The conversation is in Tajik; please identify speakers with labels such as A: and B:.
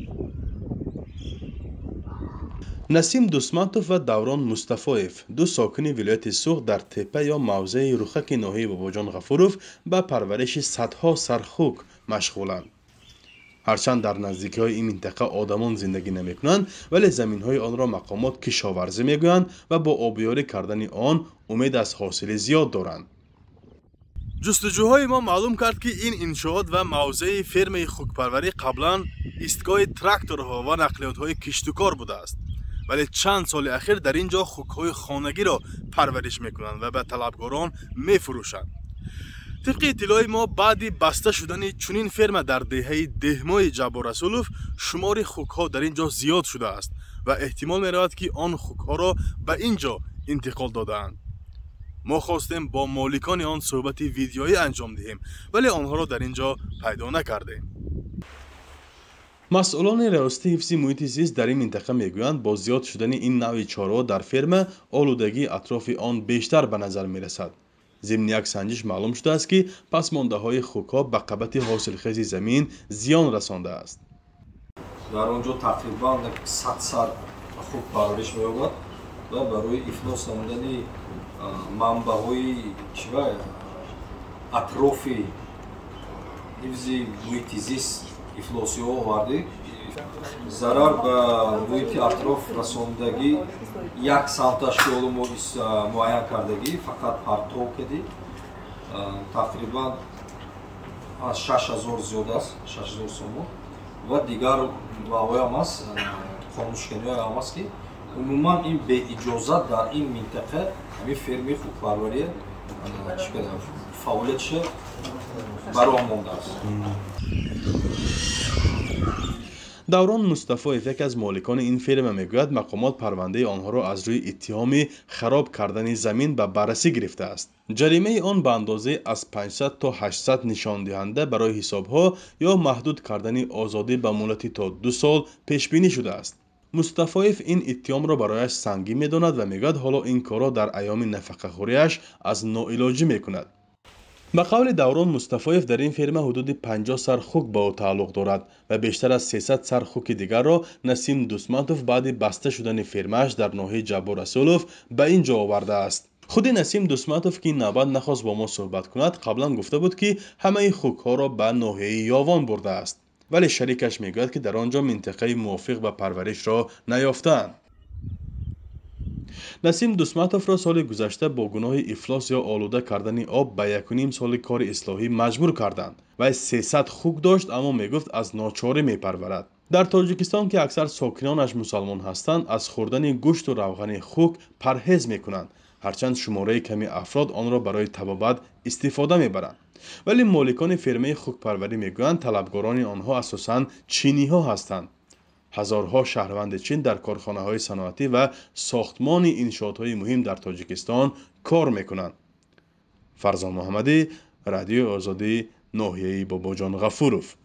A: насим дусмантов ва даврон мустафоев ду сокини вилояти суғ дар теппа ё мавзеи рухаки ноҳияи бобоҷон ғафуров ба парвариши садҳо сархук машғуланд. ҳарчанд дар наздикиҳои ин минтақа одамон зиндагӣ намекунанд, вале заминҳои онро мақомот кишоварзӣ мегӯянд ва бо обиёрӣ кардани он умед аз ҳосили зиёд доранд. ҷустуҷӯҳои мо маълум кард, ки ин иншоот ва мавзеи фермаи хукпарварӣ қаблан истгоҳи тракторҳо ва нақлиётҳои киштукор будааст, вале чанд соли ахир дар ин ҷо хукҳои хонагиро парвариш мекунанд ва ба талабгорон мефурӯшанд. طبق اطلاع ما بعد بسته شدن چنین فرم در دهه دهمای جبار رسولوف شمار خوک‌ها در اینجا زیاد شده است و احتمال می‌رود که آن خوک‌ها را به اینجا انتقال داده‌اند. ما خواستیم با مالکان آن صحبت ویدیویی انجام دهیم ولی آنها را در اینجا پیدا نکردیم. مسئولان ریاستی حفظ محیط زیست در این منطقه میگویند با زیاد شدن این نوع چاره‌ها در فرم آلودگی اطراف آن بیشتر به نظر می‌رسد. ضمن یک سنجش معلوم شده است که پسمانده‌های خوک‌ها به قبط حاصلخیز زمین زیان رسانده است.
B: در آنجا تقریبا 100 سر خوک پرورش می‌یابد و برای افلاس نمودن منبع‌های اطراف حفظ محیط زیست افلاسی‌ها آورده зарар ба муҳити атроф расондагӣ 1 санташ ёлу муайян кардагӣ фақат партов кади тақрибан 6000 зиёд аст 6000 сомон ва дигар ваҳоям аст хомӯшканиҳоям аст ки умуман ин беиҷозат дар ин минтақа ҳамин ферми хукпарварӣ фаъолиятша бароҳ мондааст.
A: даврон мустафоев яке аз моликони ин ферма мегӯяд мақомот парвандаи онҳоро аз рӯи иттиҳоми хароб кардани замин ба баррасӣ гирифтааст. ҷаримаи он ба андозаи аз 500 то 800 нишондиҳанда барои ҳисобҳо ё маҳдуд кардани озодӣ ба муддати то 2 сол пешбинӣ шудааст. мустафоев ин иттиҳомро барояш сангин медонад ва мегӯяд ҳоло ин корро дар айёми нафақахӯрияш аз ноилоҷӣ мекунад. ба қавли даврон мустафоев дар ин ферма ҳудуди 50 сар хук ба ӯ тааллуқ дорад ва бештар аз 300 сар хуки дигарро насим дусмантов баъди баста шудани фермааш дар ноҳияи ҷаббор расулов ба ин ҷо овардааст. худи насим дусмантов ки ин навбат нахост бо мо суҳбат кунад қаблан гуфта буд ки ҳамаи хукҳоро ба ноҳияи ёвон бурдааст, вале шарикаш мегӯяд ки дар он ҷо минтақаи мувофиқ ба парваришро наёфтаанд. насим дусматовро соли гузашта бо гуноҳи ифлос ё олуда кардани об ба 1.5 соли кори ислоҳӣ маҷбур карданд. вай 300 хук дошт, аммо мегуфт аз ночорӣ мепарварад. дар тоҷикистон ки аксар сокинонаш мусалмон ҳастанд, аз хӯрдани гӯшту равғани хук парҳез мекунанд, ҳарчанд шумораи ками афрод онро барои табобат истифода мебаранд. вале моликони фермаи хукпарварӣ мегӯянд талабгорони онҳо асосан чиниҳо ҳастанд. ҳазорҳо шаҳрванди чин дар корхонаҳои саноатӣ ва сохтмони иншоотҳои муҳим дар тоҷикистон кор мекунанд. фарзон муҳаммадӣ, радиои озодӣ, ноҳияи бобоҷон ғафуров.